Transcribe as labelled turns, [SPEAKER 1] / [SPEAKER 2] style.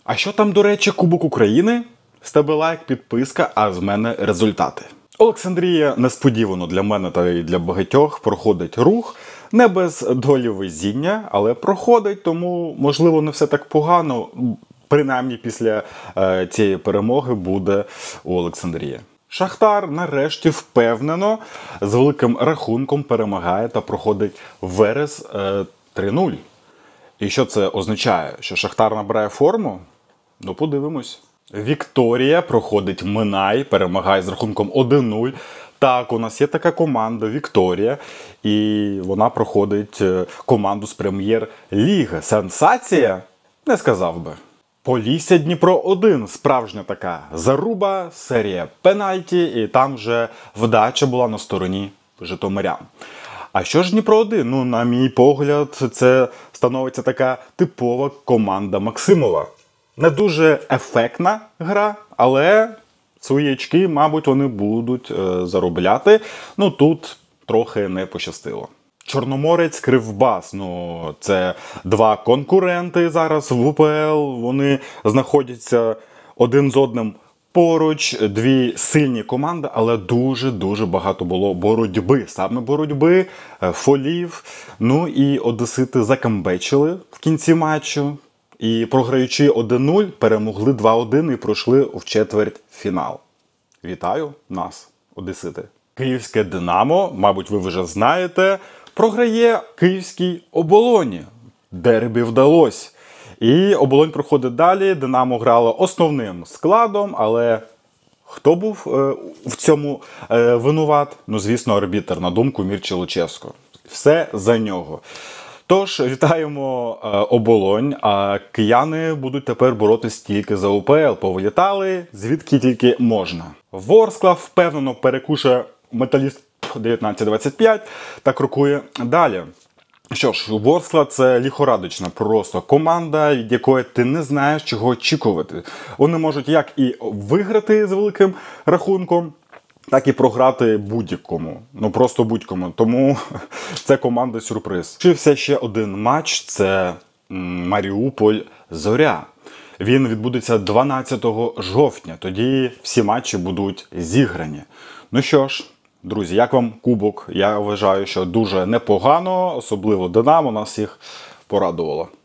[SPEAKER 1] А що там, до речі, Кубок України? З тебе лайк, підписка, а з мене результати. Олександрія несподівано для мене та й для багатьох проходить рух. Не без долі везіння, але проходить, тому, можливо, не все так погано. Принаймні після цієї перемоги буде у Олександрії. Шахтар нарешті впевнено з великим рахунком перемагає та проходить Верес 3-0. І що це означає? Що Шахтар набирає форму? Ну, подивимось. Вікторія проходить Минай, перемагає з рахунком 1-0. Так, у нас є така команда Вікторія, і вона проходить команду з прем'єр-ліги. Сенсація? Не сказав би. Полісся Дніпро-1, справжня така заруба, серія пенальті, і там вже вдача була на стороні житомирян. А що ж Дніпро-1? Ну, на мій погляд, це становиться така типова команда Максимова. Не дуже ефектна гра, але свої очки, мабуть, вони будуть заробляти. Ну, тут трохи не пощастило. Чорноморець, Кривбас. Ну, це два конкуренти зараз в УПЛ. Вони знаходяться один з одним поруч. Дві сильні команди, але дуже-дуже багато було боротьби. Саме боротьби, фолів. Ну і одесити закамбечили в кінці матчу. І програючи 1-0, перемогли 2-1 і пройшли в четвертьфінал. Вітаю нас, одесити. Київське Динамо, мабуть, ви вже знаєте, програє київській Оболоні. Дербі вдалося. І Оболонь проходить далі. Динамо грало основним складом, але хто був в цьому винуват? Ну, звісно, арбітр, на думку Мірча Луческо. Все за нього. Тож, вітаємо Оболонь, а кияни будуть тепер боротись тільки за УПЛ. Повилітали, звідки тільки можна. Ворскла впевнено перекушує Металіст 19-25 та крокує далі. Що ж, Ворскла – це ліхорадочна просто команда, від якої ти не знаєш, чого очікувати. Вони можуть як і виграти з великим рахунком, так і програти будь-якому. Ну, просто будь-кому. Тому це команда-сюрприз. Вчився ще один матч – це Маріуполь-Зоря. Він відбудеться 12 жовтня. Тоді всі матчі будуть зіграні. Ну що ж, друзі, як вам кубок? Я вважаю, що дуже непогано. Особливо Динамо нас їх порадувало.